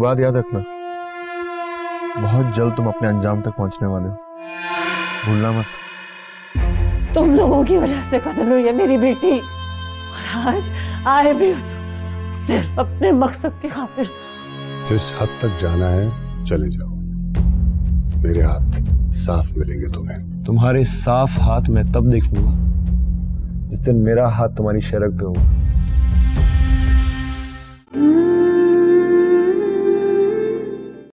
बात याद रखना, बहुत जल्द तुम अपने अंजाम तक पहुंचने वाले हो, भूलना मत। तुम लोगों की वजह से कत्ल हुई है मेरी बेटी, और आज आए भी हो तो सिर्फ अपने मकसद की खातिर। जिस हद तक जाना है चले जाओ, मेरे हाथ साफ मिलेंगे तुम्हें। तुम्हारे साफ हाथ मैं तब देखूंगा जिस दिन मेरा हाथ तुम्हारी शरक पे होगा।